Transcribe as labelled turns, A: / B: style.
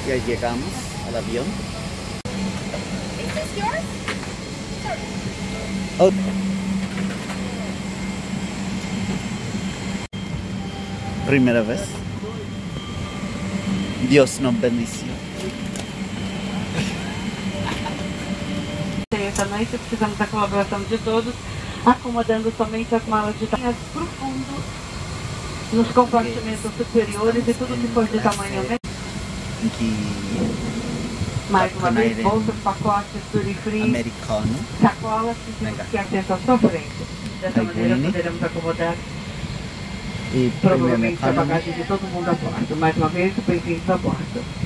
A: Ya llegamos al avión.
B: Is this yours?
A: Oh. Primera vez. Dios nos bendició.
C: Também precisamos da colaboração de todos, acomodando somente as malas de tamanho profundo nos compartimentos superiores e tudo que for de tamanho médio. Mais uma vez, bolsas, pacotes, duty free,
A: Americano.
C: sacolas, que assenta à sua frente. Dessa maneira poderemos acomodar
A: E
C: provavelmente a bagagem de todo mundo a bordo. Mais uma vez, bem-vindos a bordo.